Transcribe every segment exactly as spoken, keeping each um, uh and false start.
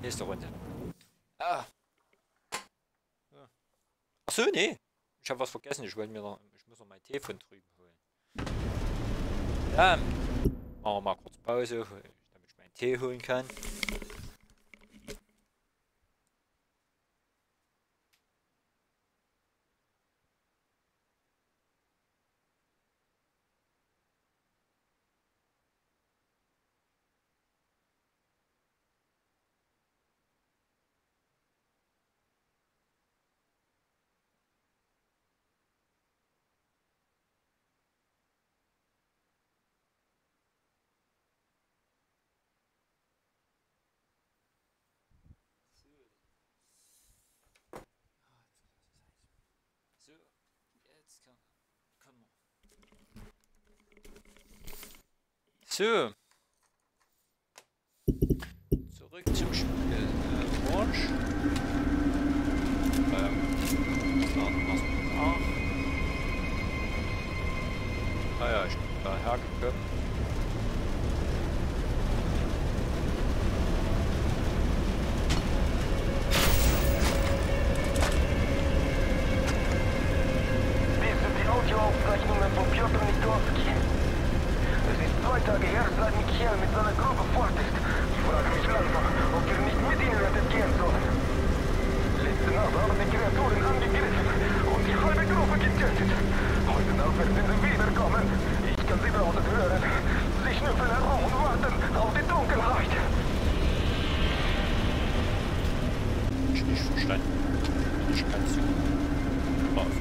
Nächste Runde. Ah. Ja. Achso, nee. Ich habe was vergessen. Ich wollte mir noch. Ich muss noch meinen Tee von drüben holen. Ja. Machen wir mal kurz Pause, damit ich meinen Tee holen kann. So, jetzt kann, können wir. So. Zurück zum Spiel. Äh, Orange. Ähm, starten wir es nach. Ah ja, ich bin da hergekommen. Aufzeichnungen von Piotr Nitorski. Es ist zwei Tage her, seit Michael mit seiner Gruppe fort ist. Ich frage mich langsam, ob wir nicht mit ihnen hätten gehen sollen. Letzte Nacht haben die Kreaturen angegriffen und die halbe Gruppe getötet. Heute Nacht werden sie wiederkommen. Ich kann sie draußen hören. Sie schnüffeln herum und warten auf die Dunkelheit. Ich nicht verstanden. Ich kann es drauf.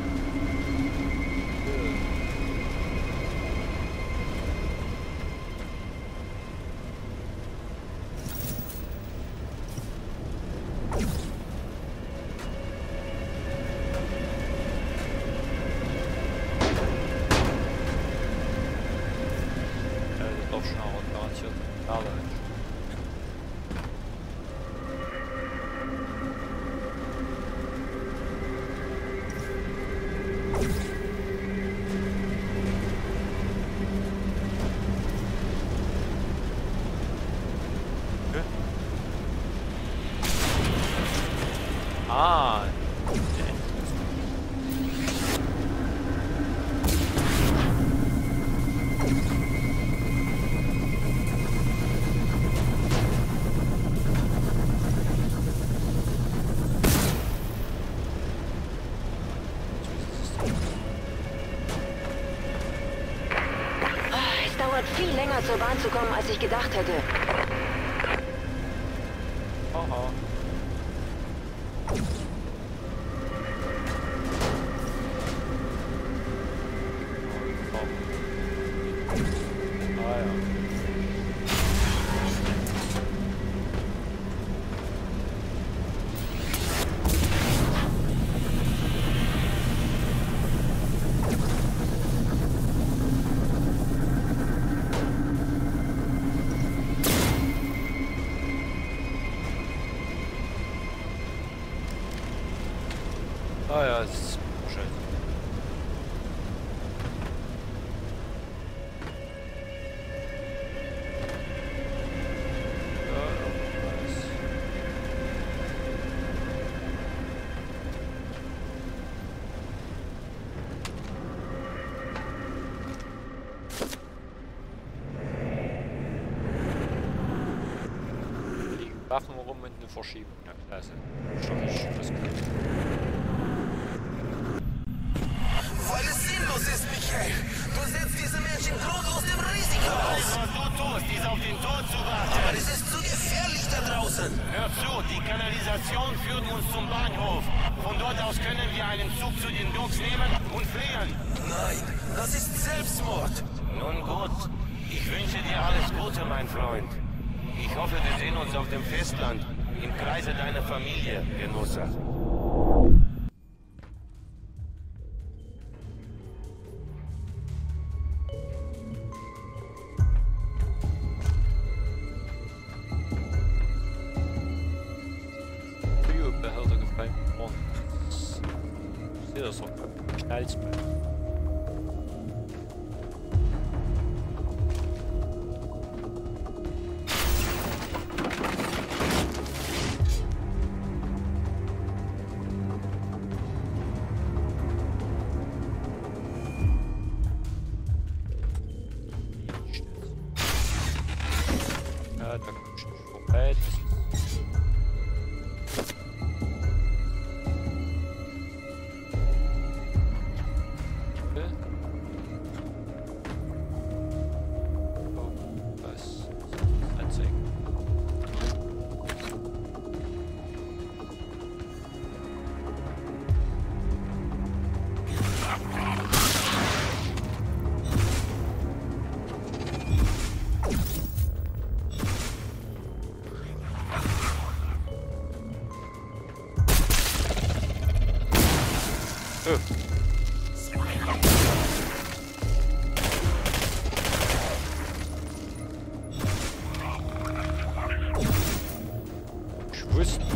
Ah, es dauert viel länger zur Bahn zu kommen, als ich gedacht hätte. Aha. Ah ja, es ist scheiße. Ja, irgendwas. Liegen Waffen rum und eine Verschiebung. Ja, klasse. Schon nicht das gut. Weil es sinnlos ist, Michael. Du setzt diese Menschen grundlos dem Risiko aus. Was du tust, ist auf den Tod zu warten. Aber es ist zu gefährlich da draußen. Hör zu, die Kanalisation führt uns zum Bahnhof. Von dort aus können wir einen Zug zu den Docks nehmen und fliehen. Nein, das ist Selbstmord. Nun gut, ich wünsche dir alles Gute, mein Freund. Ich hoffe, wir sehen uns auf dem Festland, im Kreise deiner Familie, Genosse. Behälter gefallen worden. Ich sehe das auch. Knallt's mal. Oh. Ich wusste.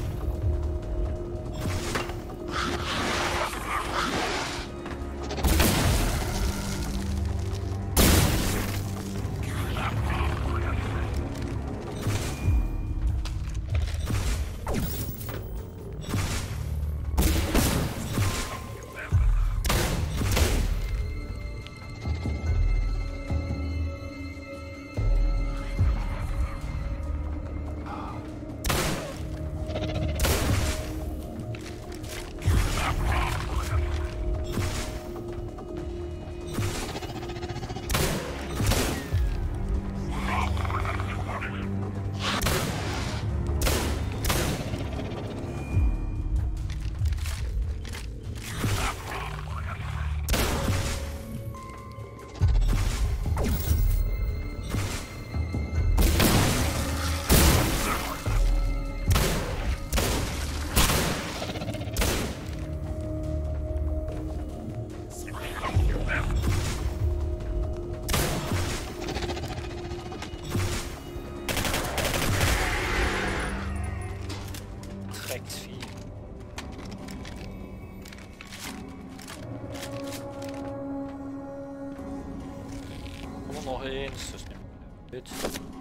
Noch eins, das nehmen wir mit.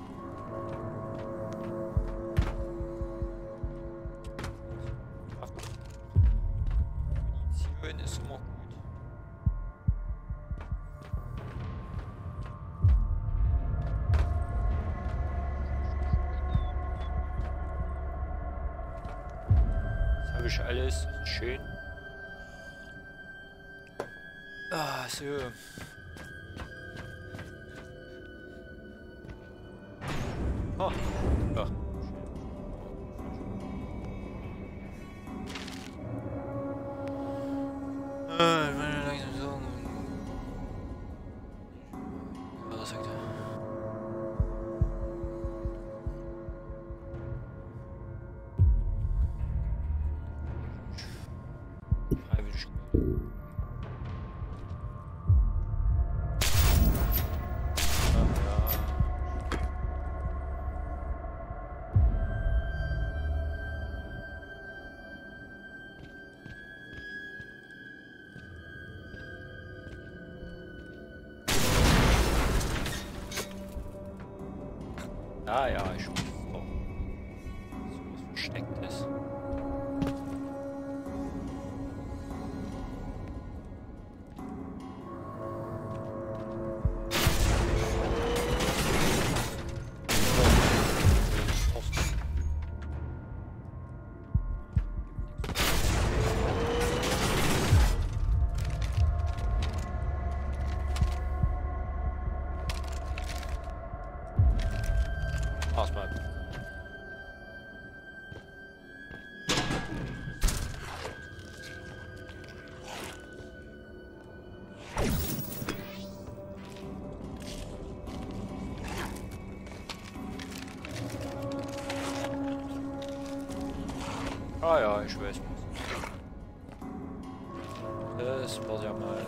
Munition ist immer gut. Das habe ich alles, das ist schön. Ah, so. Oh, ja. Äh, ich meine langsam so. Was sagt er? Freiwillig. Ah ja, ich weiß auch. So was versteckt ist. Erstmal. Ah ja, ich weiß. Das war ja mal.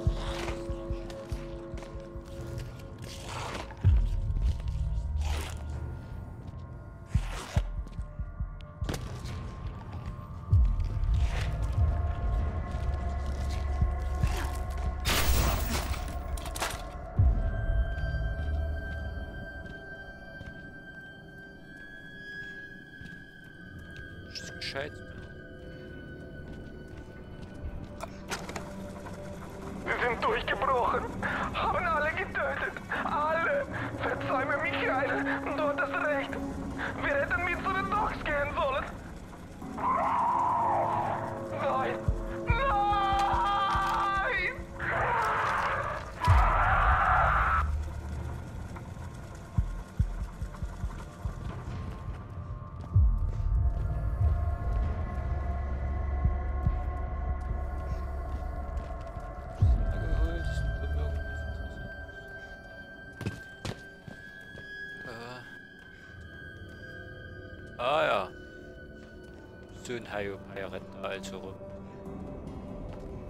Gescheit. Sie sind durchgebrochen, haben alle getötet. Alle! Verzeih mir, Michael, du hattest recht. Wir hätten mit zu den Docks gehen sollen. Nein! Nein! Ah ja. So ein Haio retten da also rum.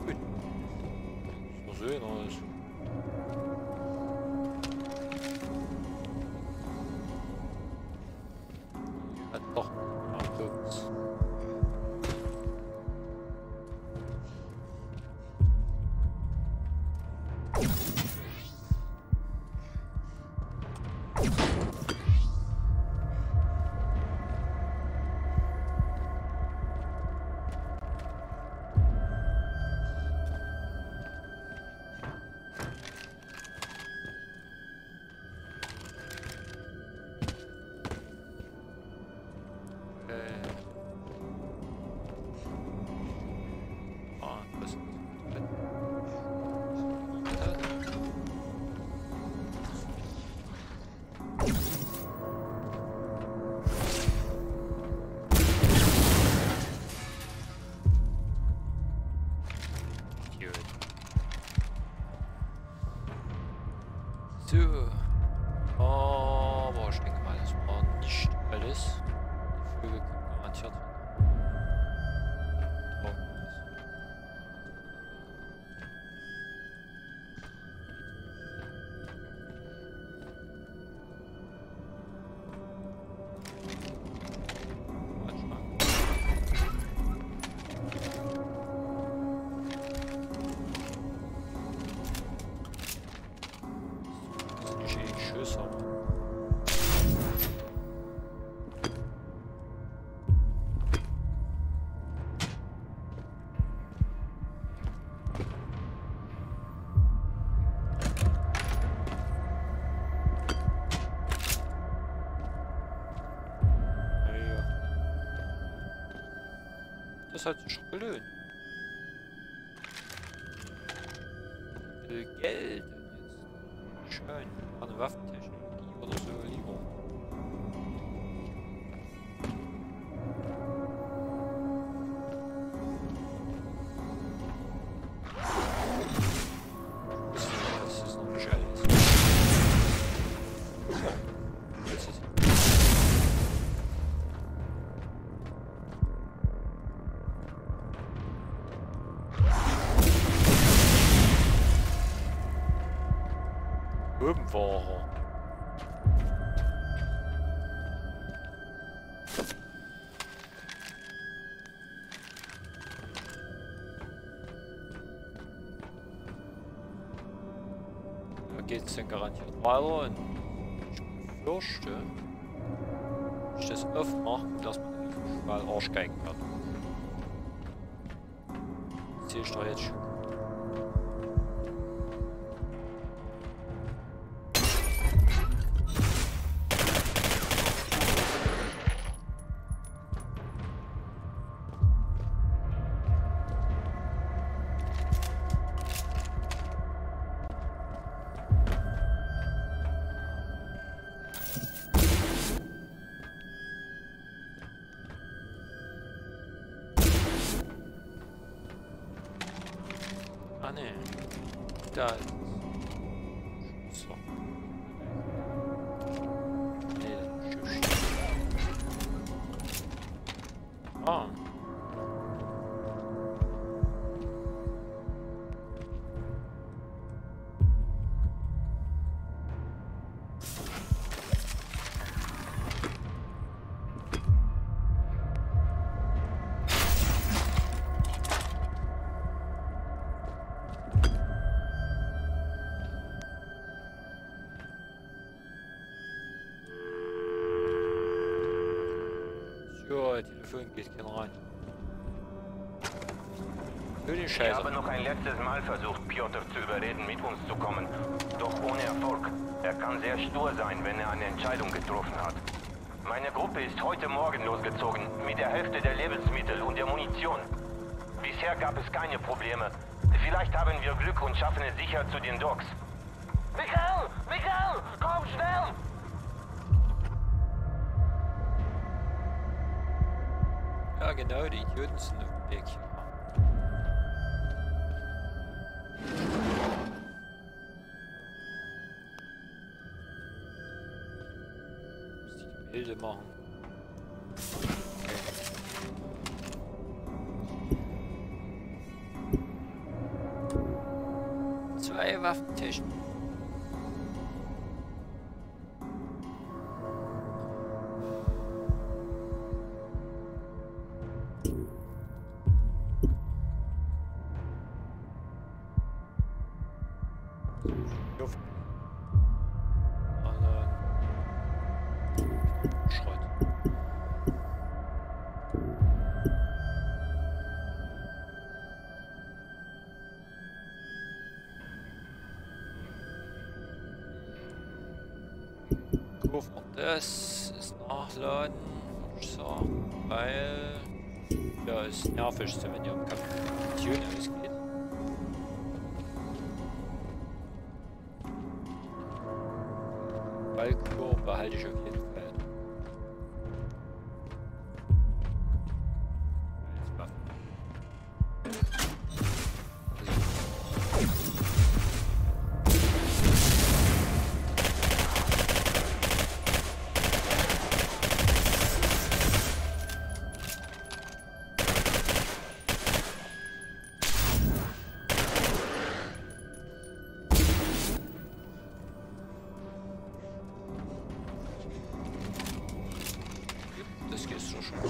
sehen, alles. Hat doch Autos. So. Aber ich denke mal, das war nicht alles. Die Folge kommt garantiert wieder. Das hat sich schon gelohnt. Viel Geld und jetzt schön. Eine Waffentechnologie oder so lieber. Das ist noch nicht alles. Jetzt ist Bodenfahrer. Da geht es dann garantiert weiter und ich befürchte, wenn ich das aufmache, dass man nicht mal aussteigen kann. Das sehe ich doch jetzt schon. Ah ne, da ist so. Nee, das ist ah. Ja, Telefon geht kein rein. Ich habe noch ein letztes Mal versucht, Piotr zu überreden, mit uns zu kommen. Doch ohne Erfolg. Er kann sehr stur sein, wenn er eine Entscheidung getroffen hat. Meine Gruppe ist heute Morgen losgezogen, mit der Hälfte der Lebensmittel und der Munition. Bisher gab es keine Probleme. Vielleicht haben wir Glück und schaffen es sicher zu den Docks. Mikael! Mikael! Komm schnell! Ja genau, die Idioten sind auf dem Weg hier. Muss die Gemälde machen. Okay. Waffentechnik. Luft. Also Schrott. Kurve noch das ist nachladen, würde ich sagen, weil ja ist nervig, so wenn ihr um Kapitulation ausgeht. Balkon behalte ich auf jeden Fall. Als Waffen. Das geht so schon.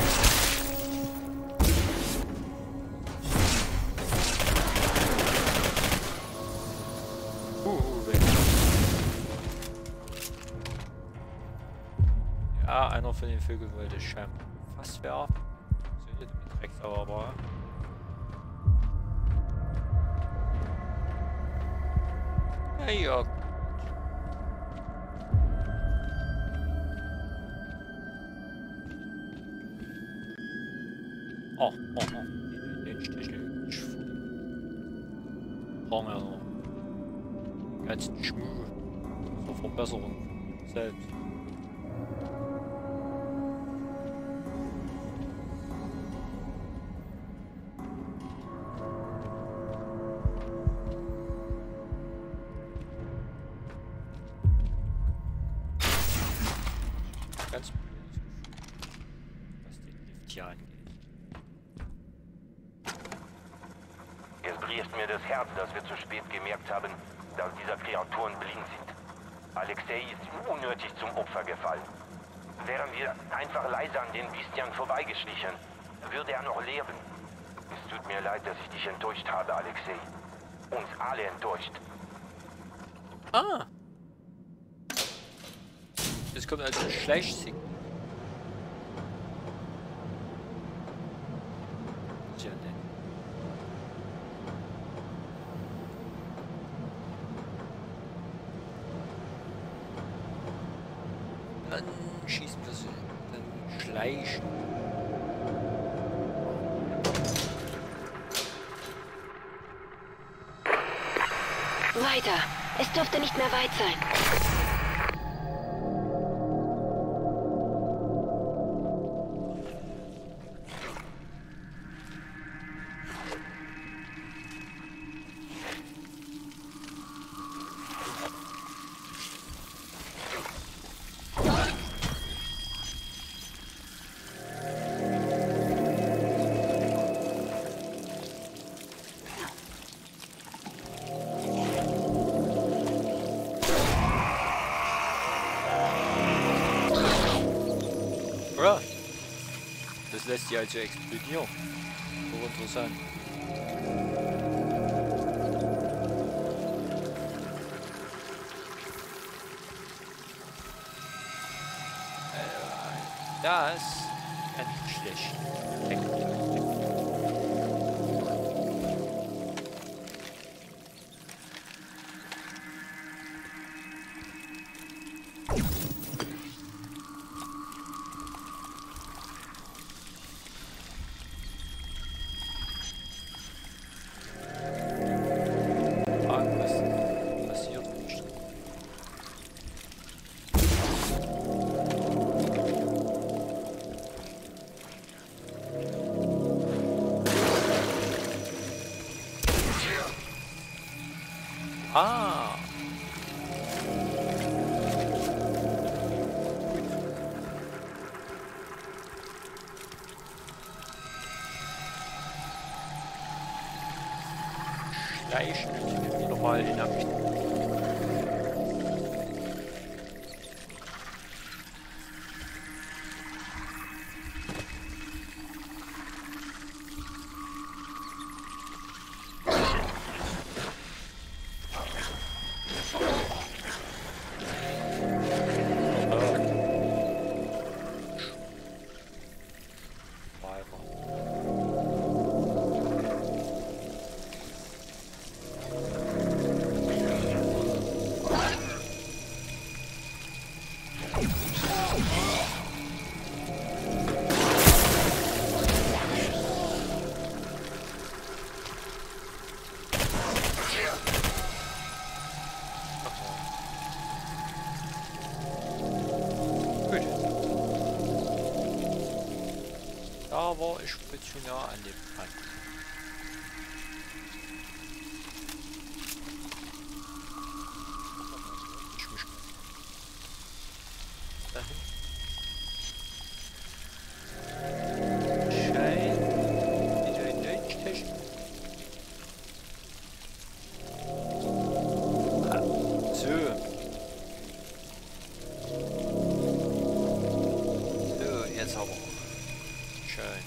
Uh, weg. Ja, einer von den Vögeln wollte ich scheinbar fast werfen. So, mit Drecksauer aber. Ja, ja. Oh, oh, oh. Den Stich nicht vor. Brauchen wir noch. Den ganzen Schmuh. Zur Verbesserung selbst. Ganz blödes Gefühl, was den Lift hier angeht. Es bricht mir das Herz, dass wir zu spät gemerkt haben, dass diese Kreaturen blind sind. Alexei ist unnötig zum Opfer gefallen. Wären wir einfach leise an den Biestian vorbeigeschlichen, würde er noch leben. Es tut mir leid, dass ich dich enttäuscht habe, Alexei. Uns alle enttäuscht. Ah! Das kommt als ein Schleichsignal. Tja, ne. Dann schießen wir sie. Dann schleichen. Weiter. Es dürfte nicht mehr weit sein. Ja. Das lässt sie also explodieren. So interessant. Äh, das kann nicht schlecht. Ah. gleich wieder mal in der Da war ich ein bisschen nah an dem Rand. Ich mich dahin. Schein. Wieder in Deutsch. Ah, so. So, jetzt aber. Schön.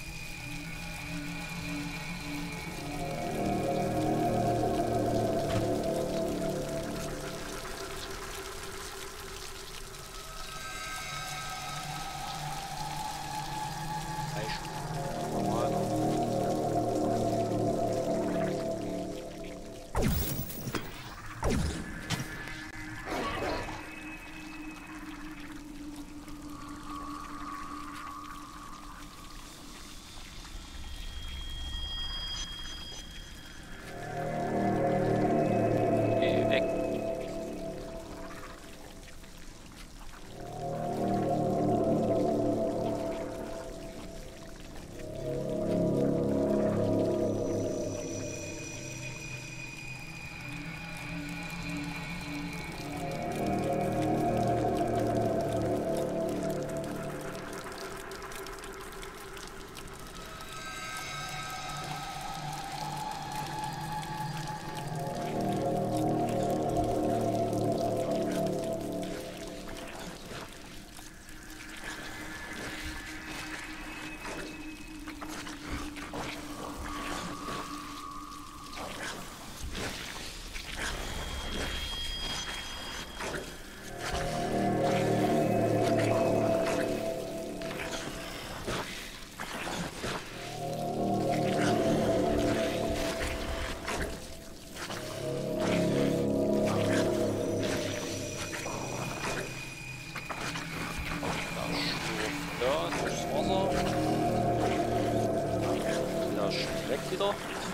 Wieder.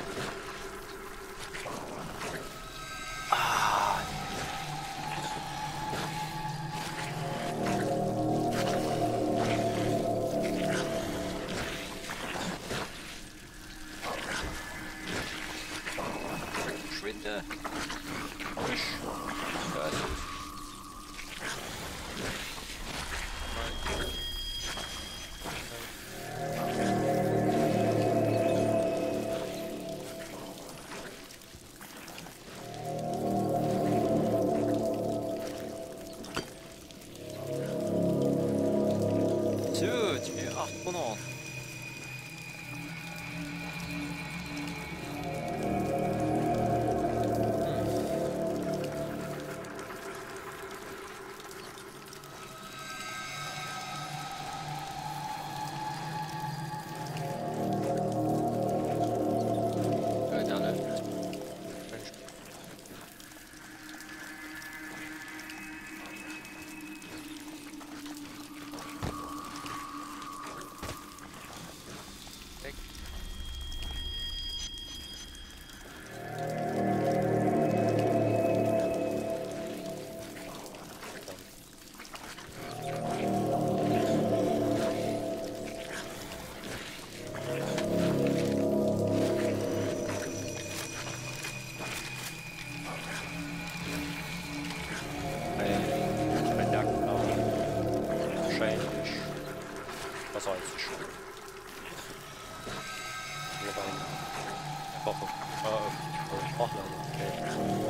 Ah. Schwinde. Fisch. Ja, also. achthundert. Wasser ist schön. Hier rein. Kochen. Äh, Ich brauche leider Geld.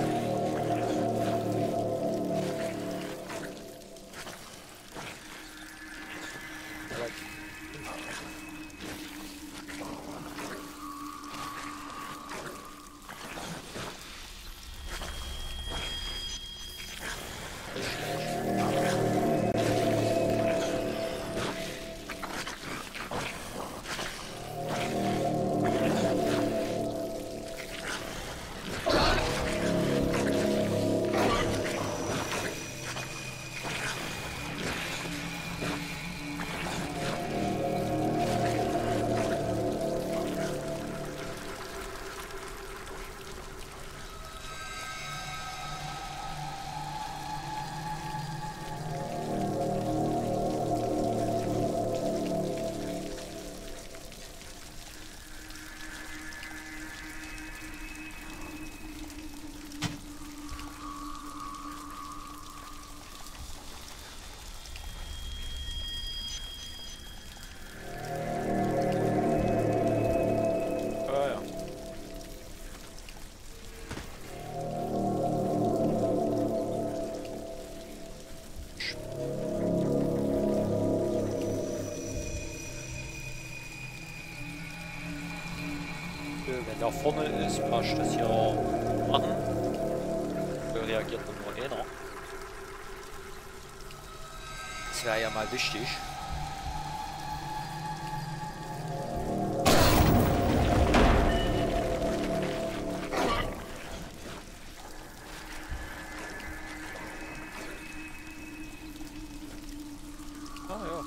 Wenn da vorne ist, kann ich das hier machen. Da reagiert nur einer. Das wäre ja mal wichtig. Ah ja.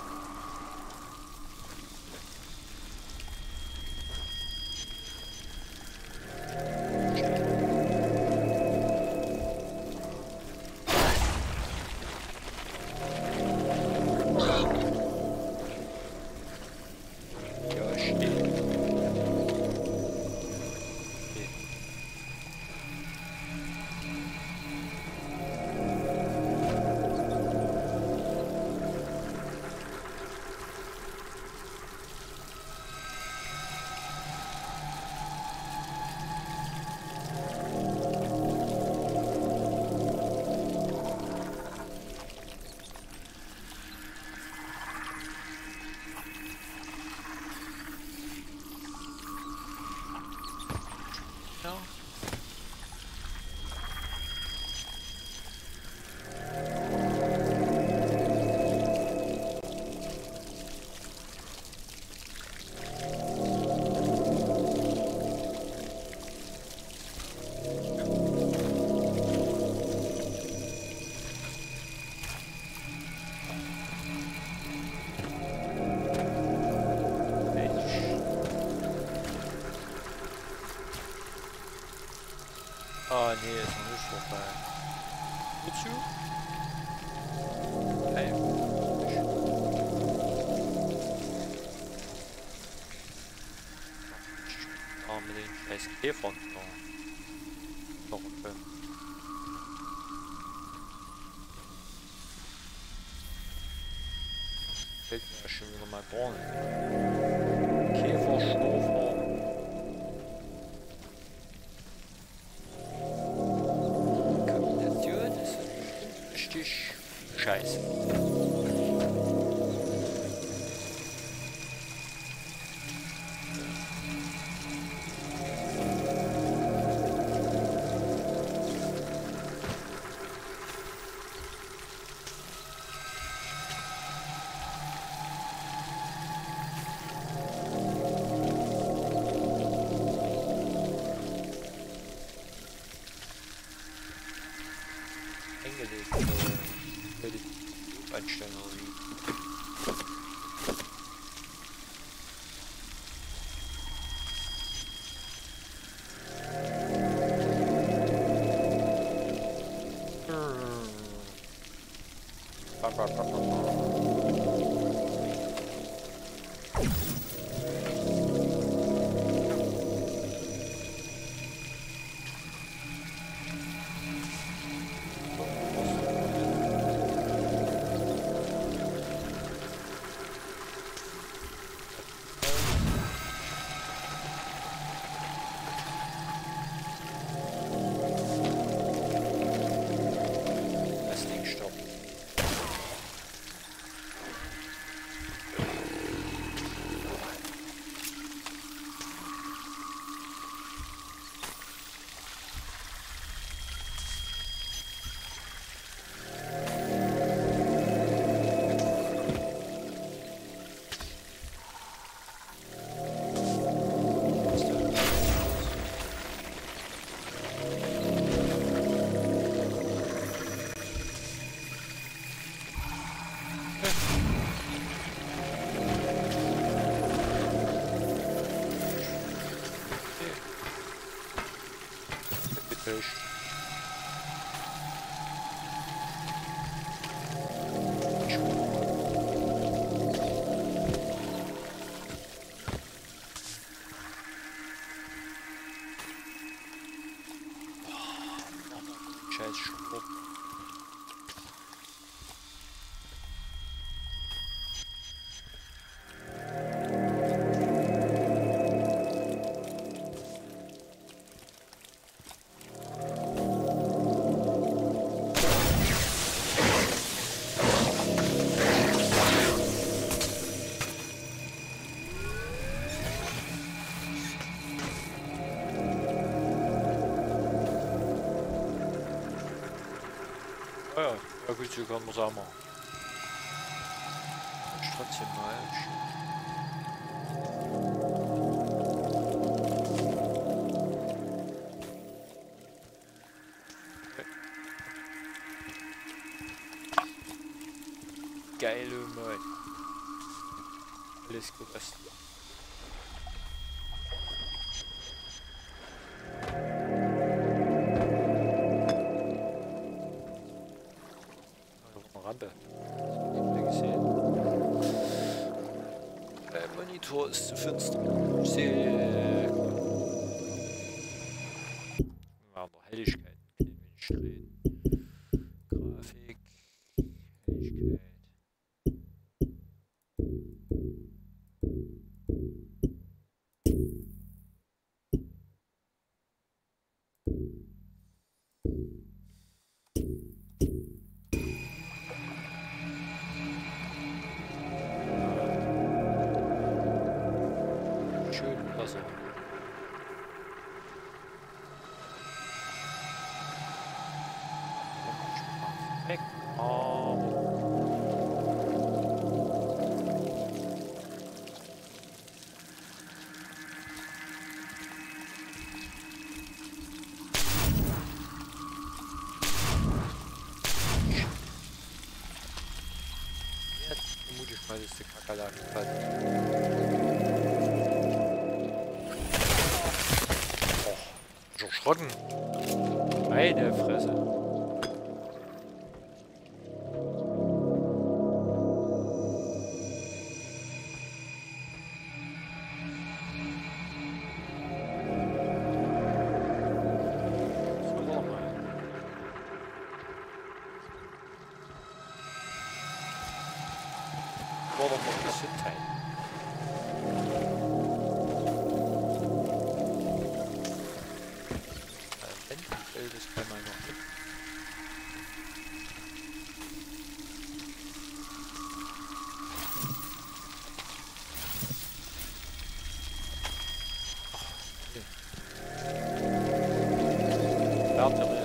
Ah nee, ist noch nicht vorbei. Wozu? Hey. Ah, mit den scheiß Käfern. Noch okay. Fällt mir ja schon wieder mal Born. Käferschnurfer. Scheiße. Eingelegt. Einstellen oder wie? Fisch. Scheiß Schrupp. Ja, ja gut, so kann man es auch machen. Ist trotzdem mal schön. Geile Mann. Alles geröstet. Rampe. Der Monitor ist zu finster. Ich sehe. Ja, noch Helligkeit. Drehen. Grafik. Helligkeit. Schön Wasser. Weg. Oh. Jetzt vermute ich mal, dass die Kakerlaken fallen. Erschrocken. Meine Fresse. So, mal. War doch noch ein bisschen Teil. Das kann man noch mit. Ach, okay.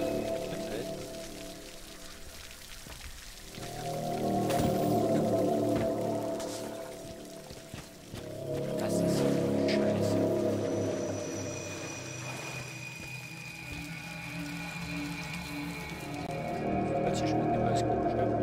Das ist so scheiße. Plötzlich mit dem Eis gestellt.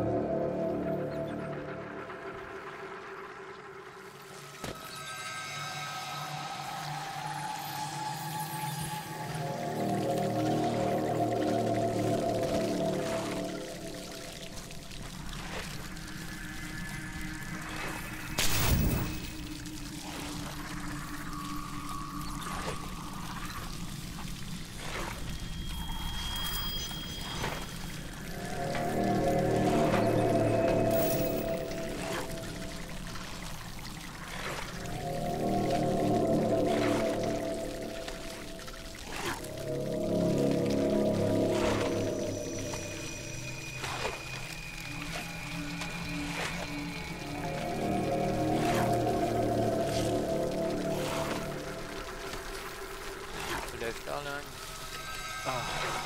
Läuft da lang. Ah.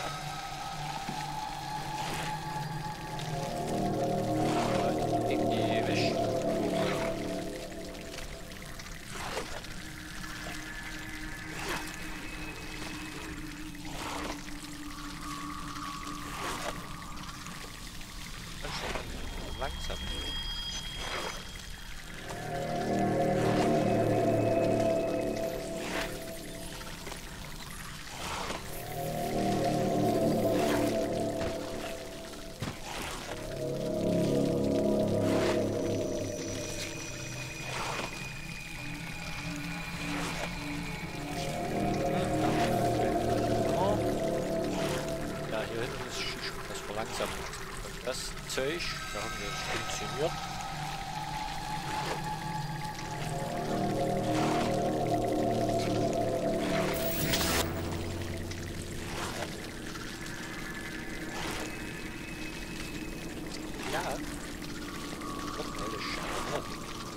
Ewig. Langsam. langsam und das Zeug, da haben wir nicht funktioniert. Ja. Oh, das Scheiße.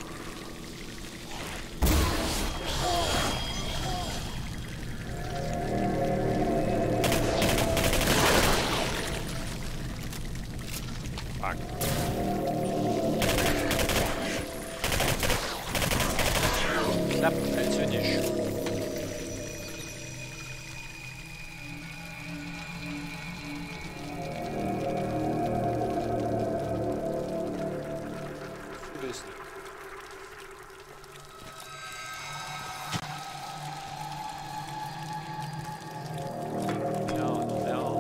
Klappt also nicht. So ist es. Ja, noch mehr.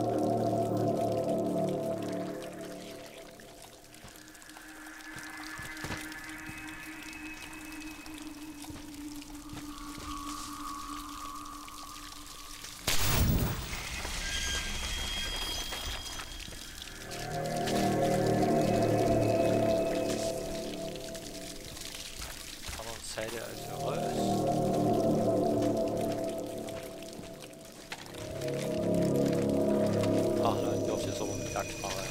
Seite also raus. Ach, dann dürfte es aber mit Jagd machen.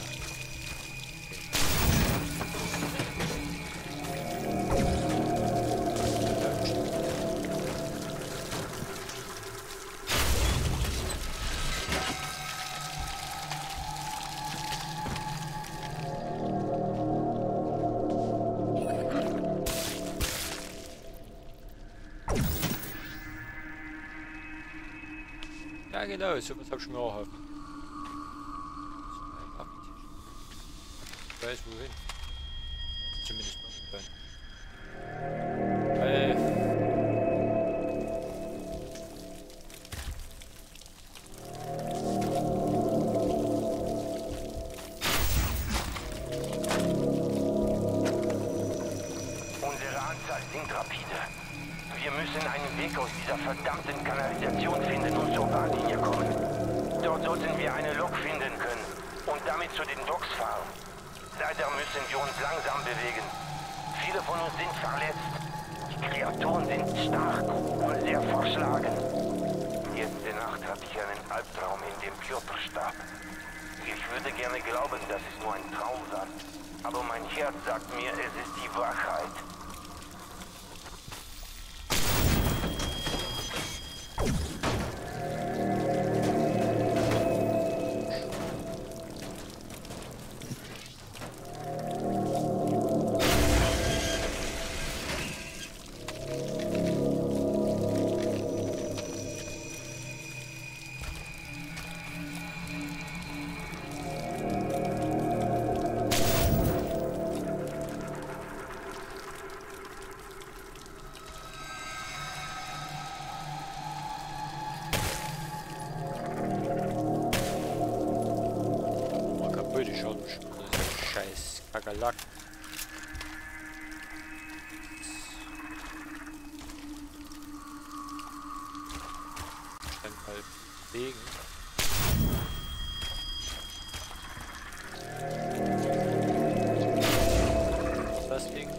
Ja genau, so was hab ich mir auch gehabt. Ich weiß wohin. Zumindest momentan. Äh. Unsere Anzahl sinkt rapide. Wir müssen einen Weg aus dieser verdammten Kanalisation finden und zur Bahnlinie kommen. Dort sollten wir eine Lok finden können und damit zu den Docks fahren. Leider müssen wir uns langsam bewegen. Viele von uns sind verletzt. Die Kreaturen sind stark und sehr verschlagen. Letzte Nacht hatte ich einen Albtraum in dem Piotrstadt. Ich würde gerne glauben, dass es nur ein Traum war. Aber mein Herz sagt mir, es ist die Wahrheit. Scheiß Kakerlak. Dann mal bewegen. Das Ding.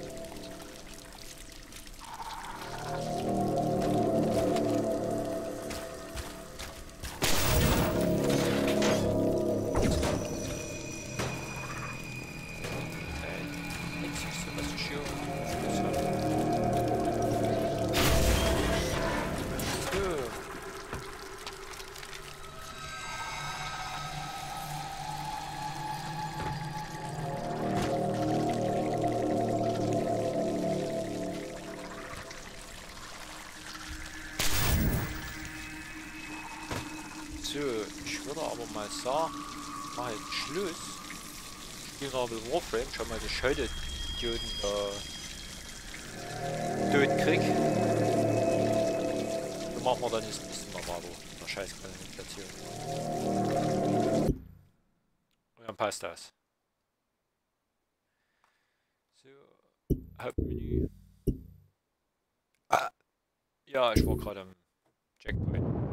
So, ich würde aber mal sagen, mal jetzt Schluss. Ich spiele noch ein bisschen Warframe, schau mal, dass ich heute die Idioten äh, tot krieg. So machen wir dann das nächste Mal weiter. Der scheiß Kanalisation. Und dann passt das. So, Hauptmenü. Ah. Ja, ich war gerade am Checkpoint.